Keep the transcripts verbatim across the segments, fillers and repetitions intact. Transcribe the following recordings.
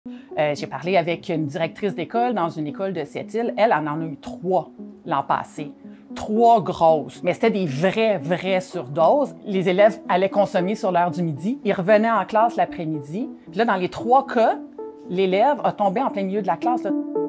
Euh, j'ai parlé avec une directrice d'école dans une école de Sept-Îles. Elle, elle en a eu trois l'an passé. Trois grosses. Mais c'était des vraies, vraies surdoses. Les élèves allaient consommer sur l'heure du midi. Ils revenaient en classe l'après-midi. Puis là, dans les trois cas, l'élève a tombé en plein milieu de la classe. Là.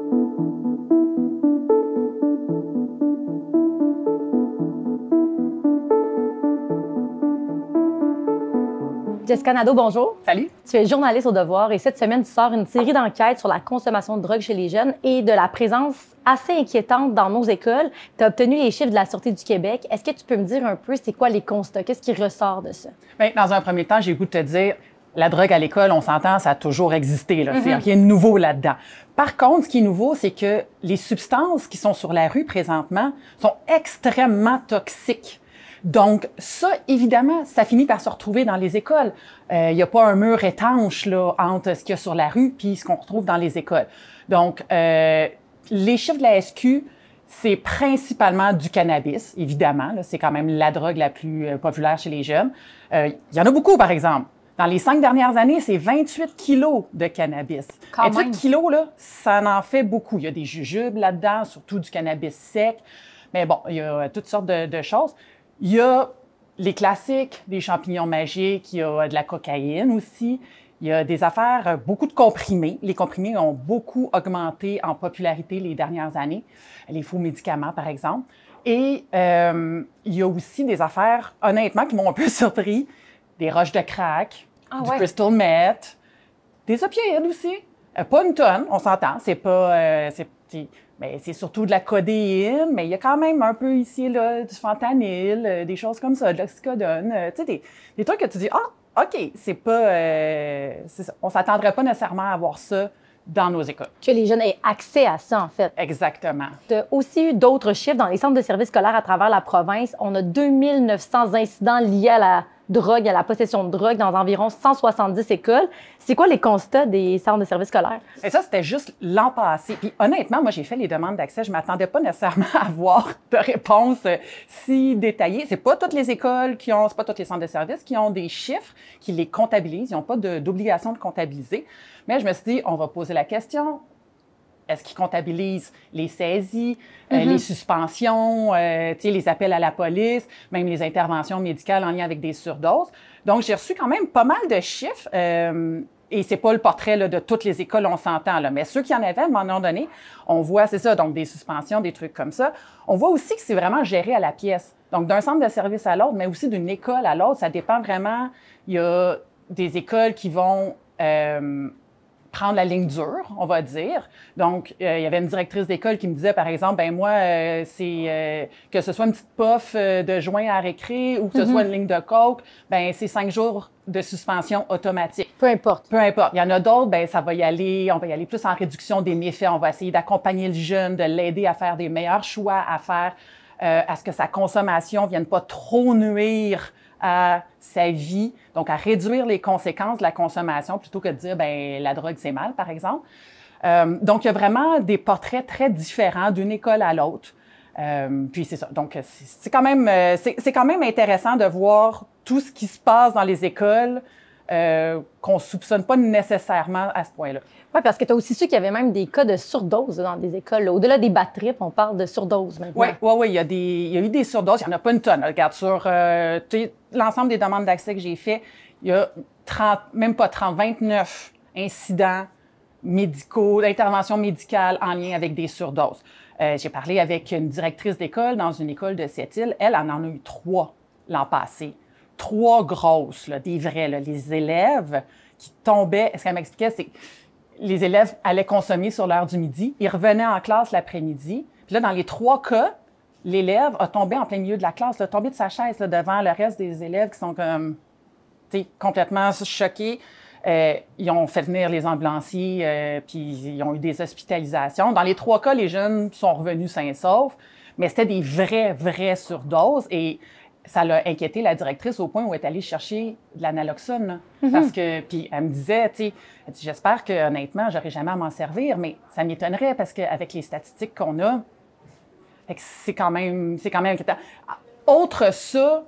Jessica Nadeau, bonjour. Salut. Tu es journaliste au Devoir et cette semaine, tu sors une série d'enquêtes sur la consommation de drogue chez les jeunes et de la présence assez inquiétante dans nos écoles. Tu as obtenu les chiffres de la Sûreté du Québec. Est-ce que tu peux me dire un peu c'est quoi les constats? Qu'est-ce qui ressort de ça? Bien, dans un premier temps, j'ai le goût de te dire, la drogue à l'école, on s'entend, ça a toujours existé. Là. Mm-hmm. Il y a de nouveau là-dedans. Par contre, ce qui est nouveau, c'est que les substances qui sont sur la rue présentement sont extrêmement toxiques. Donc, ça, évidemment, ça finit par se retrouver dans les écoles. Il euh, n'y a pas un mur étanche là, entre ce qu'il y a sur la rue et ce qu'on retrouve dans les écoles. Donc, euh, les chiffres de la S Q, c'est principalement du cannabis, évidemment. C'est quand même la drogue la plus euh, populaire chez les jeunes. Euh, Il y en a beaucoup, par exemple. Dans les cinq dernières années, c'est vingt-huit kilos de cannabis. Quand vingt-huit même. kilos, là, ça en fait beaucoup. Il y a des jujubes là-dedans, surtout du cannabis sec. Mais bon, il y a toutes sortes de, de choses. Il y a les classiques, des champignons magiques, il y a de la cocaïne aussi. Il y a des affaires, beaucoup de comprimés. Les comprimés ont beaucoup augmenté en popularité les dernières années. Les faux médicaments, par exemple. Et euh, il y a aussi des affaires, honnêtement, qui m'ont un peu surpris. Des roches de crack, Ah du ouais. crystal meth, des opioïdes aussi. Euh, pas une tonne, on s'entend. C'est pas... Euh, c'est, c'est, ben, c'est surtout de la codéine, mais il y a quand même un peu ici là, du fentanyl, euh, des choses comme ça, de l'oxycodone. Euh, tu sais, des, des trucs que tu dis, ah, OK, c'est pas... Euh, c'est ça. On s'attendrait pas nécessairement à avoir ça dans nos écoles. Que les jeunes aient accès à ça, en fait. Exactement. Tu as aussi eu d'autres chiffres dans les centres de services scolaires à travers la province. On a deux mille neuf cents incidents liés à la drogue, à la possession de drogue dans environ cent soixante-dix écoles. C'est quoi les constats des centres de services scolaires? Et ça, c'était juste l'an passé. Puis honnêtement, moi, j'ai fait les demandes d'accès. Je m'attendais pas nécessairement à avoir de réponse euh, si détaillée. C'est pas toutes les écoles qui ont, c'est pas tous les centres de services qui ont des chiffres, qui les comptabilisent. Ils n'ont pas de- d'obligation de comptabiliser. Mais je me suis dit, on va poser la question. Est-ce qu'ils comptabilisent les saisies, euh, Mm-hmm. les suspensions, euh, tu sais, les appels à la police, même les interventions médicales en lien avec des surdoses? Donc, j'ai reçu quand même pas mal de chiffres. Euh, et c'est pas le portrait là, de toutes les écoles, on s'entend, là. Mais ceux qui en avaient, à un moment donné, on voit, c'est ça, donc des suspensions, des trucs comme ça. On voit aussi que c'est vraiment géré à la pièce. Donc, d'un centre de service à l'autre, mais aussi d'une école à l'autre, ça dépend vraiment. Il y a des écoles qui vont... Euh, prendre la ligne dure, on va dire. Donc, euh, il y avait une directrice d'école qui me disait, par exemple, ben moi, euh, c'est euh, que ce soit une petite puff euh, de joint à récré ou que ce Mm-hmm. soit une ligne de coke, ben c'est cinq jours de suspension automatique. Peu importe. Peu importe. Il y en a d'autres, ben ça va y aller, on va y aller plus en réduction des méfaits. On va essayer d'accompagner le jeune, de l'aider à faire des meilleurs choix, à faire, euh, à ce que sa consommation vienne pas trop nuire à sa vie, donc à réduire les conséquences de la consommation plutôt que de dire, ben la drogue, c'est mal, par exemple. Euh, donc, il y a vraiment des portraits très différents d'une école à l'autre. Euh, puis c'est ça. Donc, c'est, c'est quand même, euh, c'est, c'est quand même intéressant de voir tout ce qui se passe dans les écoles euh, qu'on soupçonne pas nécessairement à ce point-là. Oui, parce que tu as aussi su qu'il y avait même des cas de surdose dans des écoles. là. Au-delà des bad trips, on parle de surdose maintenant. Oui, oui, oui. Il y a des, il y a eu des surdoses. Il n'y en a pas une tonne. Regarde, sur euh, tu sais, l'ensemble des demandes d'accès que j'ai fait, il y a trente, même pas trente, vingt-neuf incidents médicaux, d'intervention médicale en lien avec des surdoses. Euh, j'ai parlé avec une directrice d'école dans une école de Sept-Îles. Elle, elle en a eu trois l'an passé. Trois grosses, là, des vraies. Là. Les élèves qui tombaient, ce qu'elle m'expliquait, c'est que les élèves allaient consommer sur l'heure du midi. Ils revenaient en classe l'après-midi. Puis là, dans les trois cas, l'élève a tombé en plein milieu de la classe, là, tombé de sa chaise là, devant le reste des élèves qui sont comme, tu sais, complètement choqués. Euh, ils ont fait venir les ambulanciers, euh, puis ils ont eu des hospitalisations. Dans les trois cas, les jeunes sont revenus sains et saufs, mais c'était des vraies, vraies surdoses. Et ça l'a inquiété la directrice au point où elle est allée chercher de l'analoxone. Là. Mm-hmm. Parce que, puis elle me disait, tu sais, elle dit, j'espère que honnêtement, j'aurai jamais à m'en servir, mais ça m'étonnerait parce qu'avec les statistiques qu'on a, c'est quand même, c'est quand même inquiétant. Autre ça,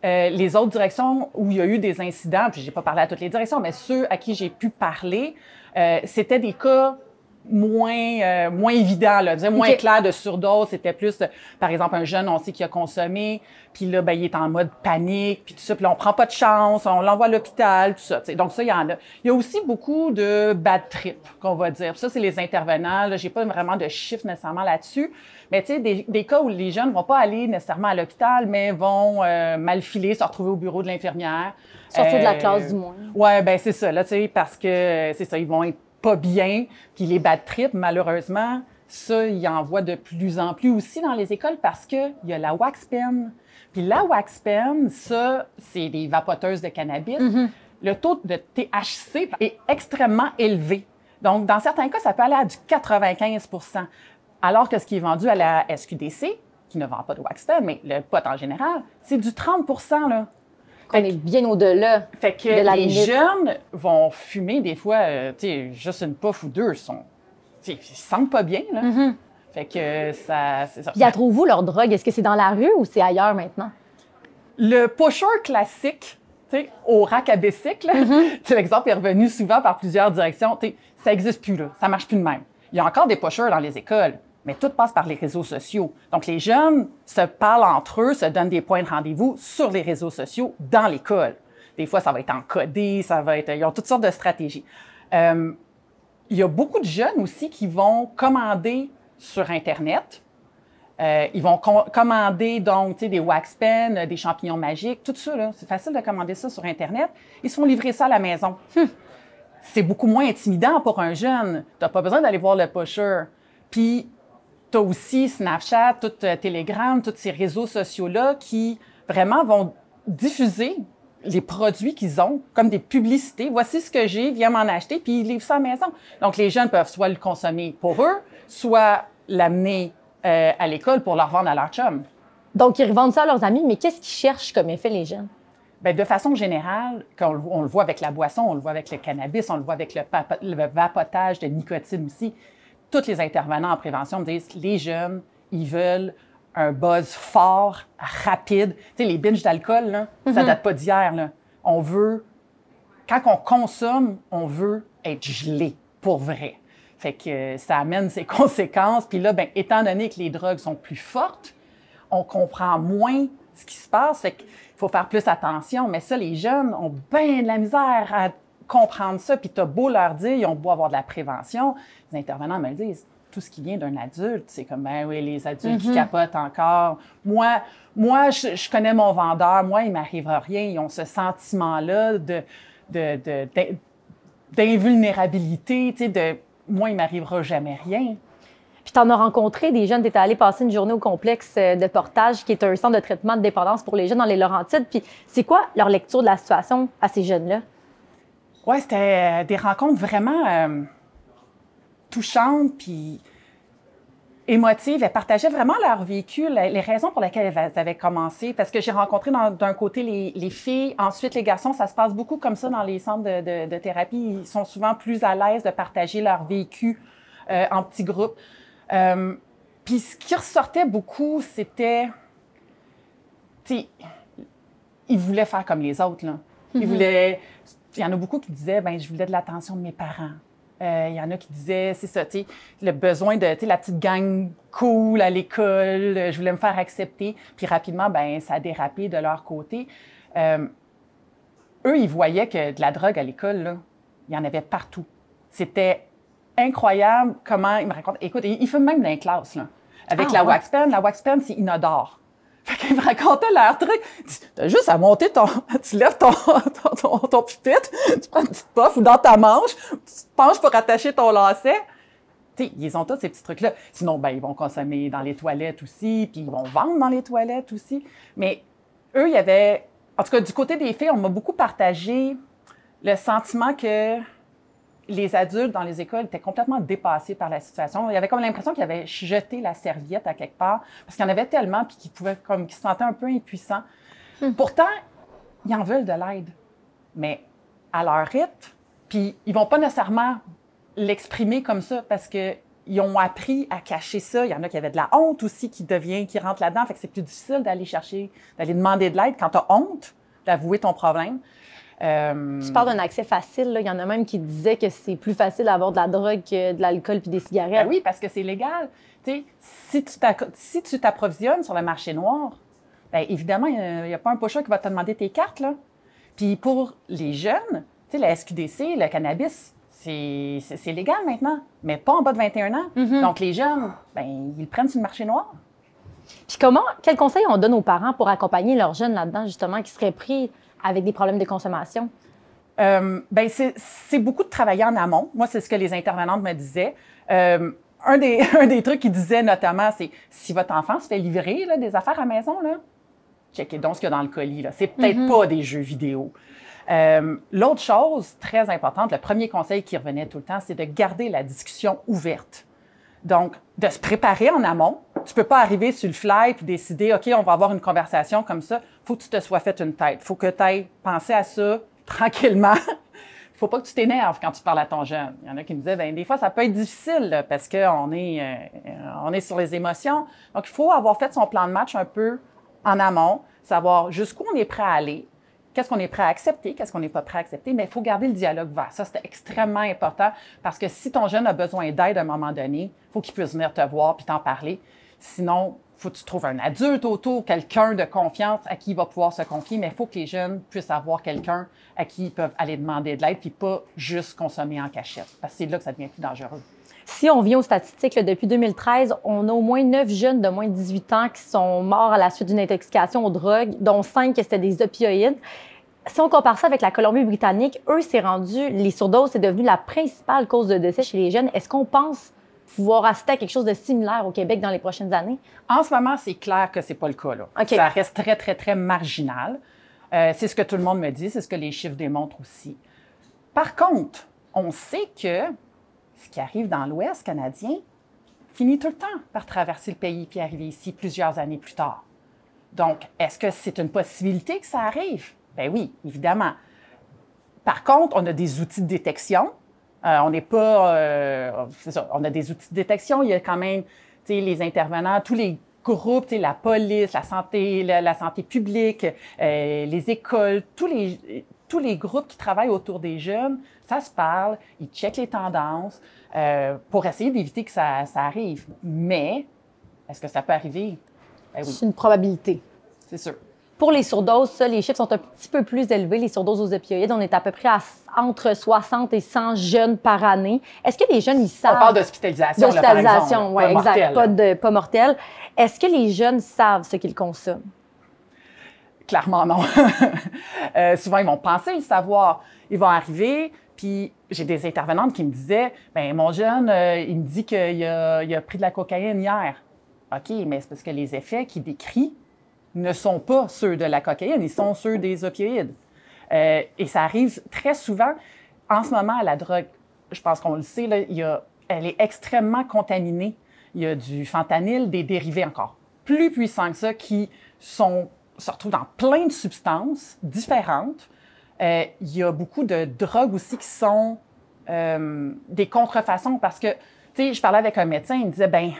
Euh, les autres directions où il y a eu des incidents, puis j'ai pas parlé à toutes les directions, mais ceux à qui j'ai pu parler, euh, c'était des cas moins euh, moins évidents, là, disons, moins okay. clairs de surdose. C'était plus, euh, par exemple, un jeune, on sait qu'il a consommé, puis là, ben, il est en mode panique, puis tout ça, puis là, on prend pas de chance, on l'envoie à l'hôpital, tout ça. T'sais. Donc ça, il y en a. Il y a aussi beaucoup de bad trip, qu'on va dire. Puis ça, c'est les intervenants. Là, j'ai pas vraiment de chiffres nécessairement là-dessus. Mais tu sais, des, des cas où les jeunes vont pas aller nécessairement à l'hôpital, mais vont euh, mal filer, se retrouver au bureau de l'infirmière. Sortir euh, de la classe, du moins. Ouais, ben c'est ça, là, tu sais, parce que c'est ça, ils vont être pas bien. Puis les bad trips, malheureusement, ça, ils en voient de plus en plus aussi dans les écoles parce qu'il y a la wax pen. Puis la wax pen, ça, c'est des vapoteuses de cannabis. Mm-hmm. Le taux de T H C est extrêmement élevé. Donc, dans certains cas, ça peut aller à du quatre-vingt-quinze pour cent. Alors que ce qui est vendu à la S Q D C, qui ne vend pas de wax pen, mais le pot en général, c'est du trente pour cent, là. On est bien au-delà. Fait que de la les limite. jeunes vont fumer des fois, euh, tu sais, juste une puff ou deux, ils sont, ils se sentent pas bien, là. Mm-hmm. Fait que ça, c'est ça. Puis, trouvent-vous leur drogue? Est-ce que c'est dans la rue ou c'est ailleurs maintenant? Le pusher classique, tu sais, au rack à bicycle, mm-hmm. l'exemple est revenu souvent par plusieurs directions, tu sais, ça n'existe plus, là. Ça marche plus de même. Il y a encore des pushers dans les écoles, mais tout passe par les réseaux sociaux. Donc, les jeunes se parlent entre eux, se donnent des points de rendez-vous sur les réseaux sociaux dans l'école. Des fois, ça va être encodé, ça va être... Ils ont toutes sortes de stratégies. Euh, il y a beaucoup de jeunes aussi qui vont commander sur Internet. Euh, ils vont com- commander, donc, tu sais, des wax pens, des champignons magiques, tout ça, là. C'est facile de commander ça sur Internet. Ils se font livrer ça à la maison. Hum. C'est beaucoup moins intimidant pour un jeune. Tu n'as pas besoin d'aller voir le pusher. Puis, tu as aussi Snapchat, tout euh, Telegram, tous ces réseaux sociaux-là qui vraiment vont diffuser les produits qu'ils ont comme des publicités. Voici ce que j'ai, viens m'en acheter, puis ils livrent ça à la maison. Donc, les jeunes peuvent soit le consommer pour eux, soit l'amener euh, à l'école pour leur vendre à leur chum. Donc, ils revendent ça à leurs amis, mais qu'est-ce qu'ils cherchent comme effet, les jeunes? Bien, de façon générale, quand on le, on le voit avec la boisson, on le voit avec le cannabis, on le voit avec le, papa, le vapotage de nicotine aussi. Tous les intervenants en prévention me disent les jeunes, ils veulent un buzz fort, rapide. Tu sais, les binges d'alcool, là, mm-hmm. ça date pas d'hier, là. On veut, quand on consomme, on veut être gelé, pour vrai. Fait que euh, ça amène ses conséquences. Puis là, bien, étant donné que les drogues sont plus fortes, on comprend moins ce qui se passe. Fait qu'il faut faire plus attention. Mais ça, les jeunes ont bien de la misère à comprendre ça, puis t'as beau leur dire, ils ont beau avoir de la prévention, les intervenants me le disent, tout ce qui vient d'un adulte, c'est comme, ben oui, les adultes mm-hmm. qui capotent encore. Moi, moi je, je connais mon vendeur, moi, il m'arrivera rien. Ils ont ce sentiment-là de, de, de, de, d'invulnérabilité, tu sais, de, moi, il m'arrivera jamais rien. Puis tu en as rencontré des jeunes, tu étais allé passer une journée au complexe de Portage, qui est un centre de traitement de dépendance pour les jeunes dans les Laurentides. Puis c'est quoi leur lecture de la situation à ces jeunes-là? Oui, c'était euh, des rencontres vraiment euh, touchantes puis émotives. Elles partageaient vraiment leur vécu, les raisons pour lesquelles elles avaient commencé. Parce que j'ai rencontré dans, d'un côté les, les filles, ensuite les garçons. Ça se passe beaucoup comme ça dans les centres de, de, de thérapie. Ils sont souvent plus à l'aise de partager leur vécu euh, en petits groupes. Euh, puis ce qui ressortait beaucoup, c'était... Tu sais, ils voulaient faire comme les autres, là. Ils mm-hmm. voulaient... Il y en a beaucoup qui disaient, ben je voulais de l'attention de mes parents. Euh, il y en a qui disaient, c'est ça, tu sais, le besoin de, tu sais, la petite gang cool à l'école, je voulais me faire accepter. Puis rapidement, ben ça a dérapé de leur côté. Euh, eux, ils voyaient que de la drogue à l'école, là, il y en avait partout. C'était incroyable comment ils me racontent. Écoute, ils fument même dans les classes, là. Avec ah, la ouais. wax pen. La wax pen, c'est inodore. Fait qu'ils me racontaient leur truc. T'as juste à monter ton... Tu lèves ton, ton, ton, ton pupitre, tu prends une petite puff ou dans ta manche, tu te penches pour attacher ton lacet. Tu sais, ils ont tous ces petits trucs-là. Sinon, ben ils vont consommer dans les toilettes aussi, puis ils vont vendre dans les toilettes aussi. Mais eux, il y avait... En tout cas, du côté des filles, on m'a beaucoup partagé le sentiment que les adultes dans les écoles étaient complètement dépassés par la situation. Il y avait comme l'impression qu'ils avaient jeté la serviette à quelque part, parce qu'il y en avait tellement, puis qu'ils pouvaient, comme, qu'ils se sentaient un peu impuissants. Hum. Pourtant, ils en veulent de l'aide, mais à leur rythme, puis ils vont pas nécessairement l'exprimer comme ça, parce que ils ont appris à cacher ça. Il y en a qui avaient de la honte aussi qui devient, qui rentre là-dedans. Fait que c'est plus difficile d'aller chercher, d'aller demander de l'aide quand tu as honte d'avouer ton problème. Euh... Tu parles d'un accès facile. Là. Il y en a même qui disaient que c'est plus facile d'avoir de la drogue que de l'alcool puis des cigarettes. Ben oui, parce que c'est légal. T'sais, si tu si tu t'approvisionnes sur le marché noir, bien évidemment, il n'y a, a pas un pocheur qui va te demander tes cartes, là. Puis pour les jeunes, tu sais, la S Q D C, le cannabis, c'est légal maintenant, mais pas en bas de vingt et un ans. Mm-hmm. Donc, les jeunes, ben, ils le prennent sur le marché noir. Puis comment, quels conseils on donne aux parents pour accompagner leurs jeunes là-dedans, justement, qui seraient pris avec des problèmes de consommation? Euh, ben c'est beaucoup de travailler en amont. Moi, c'est ce que les intervenantes me disaient. Euh, un, des, un des trucs qu'ils disaient notamment, c'est si votre enfant se fait livrer là, des affaires à la maison, là, checkez donc ce qu'il y a dans le colis. C'est peut-être mm-hmm. pas des jeux vidéo. Euh, L'autre chose très importante, le premier conseil qui revenait tout le temps, c'est de garder la discussion ouverte. Donc, de se préparer en amont. Tu ne peux pas arriver sur le fly et décider, OK, on va avoir une conversation comme ça. Il faut que tu te sois fait une tête. Il faut que tu ailles penser à ça tranquillement. Il ne faut pas que tu t'énerves quand tu parles à ton jeune. Il y en a qui me disaient, bien, des fois, ça peut être difficile là, parce qu'on est, euh, on est sur les émotions. Donc, il faut avoir fait son plan de match un peu en amont, savoir jusqu'où on est prêt à aller. Qu'est-ce qu'on est prêt à accepter, qu'est-ce qu'on n'est pas prêt à accepter, mais il faut garder le dialogue ouvert. Ça, c'est extrêmement important parce que si ton jeune a besoin d'aide à un moment donné, il faut qu'il puisse venir te voir puis t'en parler. Sinon, il faut que tu trouves un adulte autour, quelqu'un de confiance à qui il va pouvoir se confier, mais il faut que les jeunes puissent avoir quelqu'un à qui ils peuvent aller demander de l'aide puis pas juste consommer en cachette parce que c'est là que ça devient plus dangereux. Si on vient aux statistiques, là, depuis deux mille treize, on a au moins neuf jeunes de moins de dix-huit ans qui sont morts à la suite d'une intoxication aux drogues, dont cinq que c'était des opioïdes. Si on compare ça avec la Colombie-Britannique, eux, c'est rendu, les surdoses, c'est devenu la principale cause de décès chez les jeunes. Est-ce qu'on pense pouvoir assister à quelque chose de similaire au Québec dans les prochaines années? En ce moment, c'est clair que c'est pas le cas, là. Okay. Ça reste très, très, très marginal. Euh, c'est ce que tout le monde me dit, c'est ce que les chiffres démontrent aussi. Par contre, on sait que ce qui arrive dans l'Ouest canadien finit tout le temps par traverser le pays puis arriver ici plusieurs années plus tard. Donc, est-ce que c'est une possibilité que ça arrive? Bien oui, évidemment. Par contre, on a des outils de détection. Euh, on n'est pas... Euh, c'est ça, on a des outils de détection. Il y a quand même, tu sais, les intervenants, tous les groupes, tu sais, la police, la santé, la, la santé publique, euh, les écoles, tous les... tous les groupes qui travaillent autour des jeunes, ça se parle, ils checkent les tendances euh, pour essayer d'éviter que ça, ça arrive. Mais, est-ce que ça peut arriver? Ben oui. C'est une probabilité. C'est sûr. Pour les surdoses, ça, les chiffres sont un petit peu plus élevés, les surdoses aux opioïdes. On est à peu près à entre soixante et cent jeunes par année. Est-ce que les jeunes, ils savent... On parle d'hospitalisation, d'hospitalisation, oui, exact, mortel, pas, de, pas mortel. Est-ce que les jeunes savent ce qu'ils consomment? Clairement, non. euh, souvent, ils vont penser le savoir. Ils vont arriver, puis j'ai des intervenantes qui me disaient, bien, mon jeune, euh, il me dit qu'il a, il a pris de la cocaïne hier. OK, mais c'est parce que les effets qu'il décrit ne sont pas ceux de la cocaïne, ils sont ceux des opioïdes. Euh, et ça arrive très souvent. En ce moment, la drogue, je pense qu'on le sait, là, il y a, elle est extrêmement contaminée. Il y a du fentanyl, des dérivés encore plus puissants que ça qui sont... se retrouve dans plein de substances différentes. Euh, il y a beaucoup de drogues aussi qui sont euh, des contrefaçons parce que, tu sais, je parlais avec un médecin, il me disait, ben,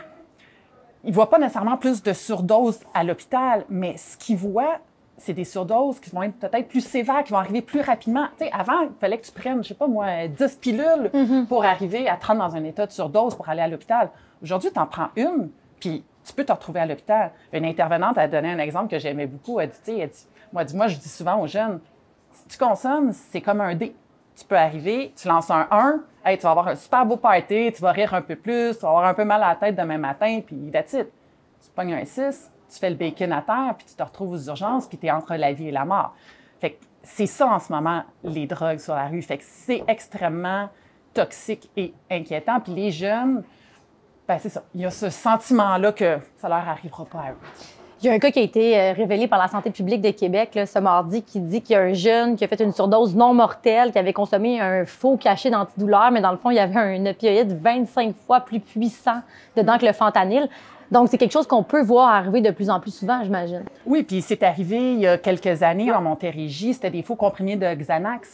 il ne voit pas nécessairement plus de surdoses à l'hôpital, mais ce qu'il voit, c'est des surdoses qui vont être peut-être plus sévères, qui vont arriver plus rapidement. Tu sais, avant, il fallait que tu prennes, je sais pas moi, dix pilules mm-hmm. pour arriver à te rendre dans un état de surdose pour aller à l'hôpital. Aujourd'hui, tu en prends une, puis tu peux te retrouver à l'hôpital. Une intervenante a donné un exemple que j'aimais beaucoup. Elle dit, tu sais, elle dit, moi, dis, moi, je dis souvent aux jeunes, si tu consommes, c'est comme un dé. Tu peux arriver, tu lances un un, hey, tu vas avoir un super beau party, tu vas rire un peu plus, tu vas avoir un peu mal à la tête demain matin, puis that's it. Tu pognes un six, tu fais le bacon à terre, puis tu te retrouves aux urgences, puis tu es entre la vie et la mort. Fait que c'est ça en ce moment, les drogues sur la rue. Fait que c'est extrêmement toxique et inquiétant. Puis les jeunes, ben c'est ça. Il y a ce sentiment-là que ça leur arrivera pas à eux. Il y a un cas qui a été révélé par la santé publique de Québec là, ce mardi qui dit qu'il y a un jeune qui a fait une surdose non mortelle, qui avait consommé un faux cachet d'antidouleur, mais dans le fond, il y avait un opioïde vingt-cinq fois plus puissant dedans que le fentanyl. Donc, c'est quelque chose qu'on peut voir arriver de plus en plus souvent, j'imagine. Oui, puis c'est arrivé il y a quelques années en Montérégie, c'était des faux comprimés de Xanax.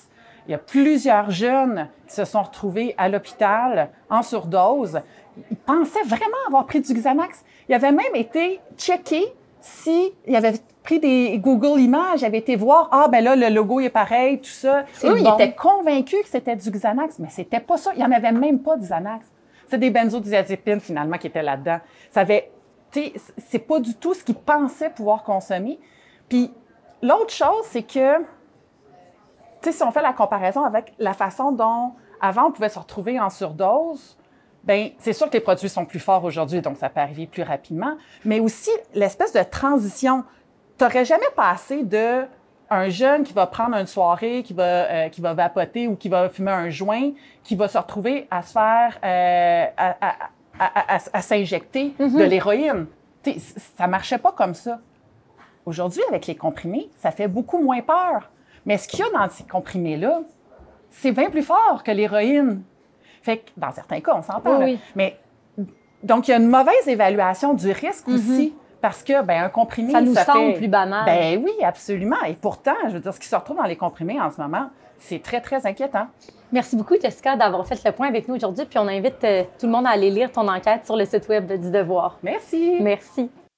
Il y a plusieurs jeunes qui se sont retrouvés à l'hôpital en surdose. Ils pensaient vraiment avoir pris du Xanax. Ils avaient même été checkés si ils avaient pris des Google Images, ils avaient été voir, ah, ben là, le logo est pareil, tout ça. Eux, ils bon. étaient convaincus que c'était du Xanax, mais c'était pas ça. Il n'y en avait même pas de Xanax. C'est des benzodiazépines, finalement, qui étaient là-dedans. Ça avait, tu sais, c'est pas du tout ce qu'ils pensaient pouvoir consommer. Puis, l'autre chose, c'est que, tu sais, si on fait la comparaison avec la façon dont, avant, on pouvait se retrouver en surdose, bien, c'est sûr que les produits sont plus forts aujourd'hui, donc ça peut arriver plus rapidement, mais aussi l'espèce de transition. Tu n'aurais jamais passé de un jeune qui va prendre une soirée, qui va, euh, qui va vapoter ou qui va fumer un joint, qui va se retrouver à se faire, euh, à, à, à, à, à s'injecter mm-hmm. de l'héroïne. T'sais, ça ne marchait pas comme ça. Aujourd'hui, avec les comprimés, ça fait beaucoup moins peur. Mais ce qu'il y a dans ces comprimés-là, c'est bien plus fort que l'héroïne. Fait que, dans certains cas, on s'entend. Oui, oui. Mais, donc, il y a une mauvaise évaluation du risque mm-hmm. aussi. Parce que, ben, un comprimé, ça nous ça semble fait... plus banal. Ben oui, absolument. Et pourtant, je veux dire, ce qui se retrouve dans les comprimés en ce moment, c'est très, très inquiétant. Merci beaucoup, Jessica, d'avoir fait le point avec nous aujourd'hui. Puis on invite euh, tout le monde à aller lire ton enquête sur le site web du Devoir. Merci. Merci.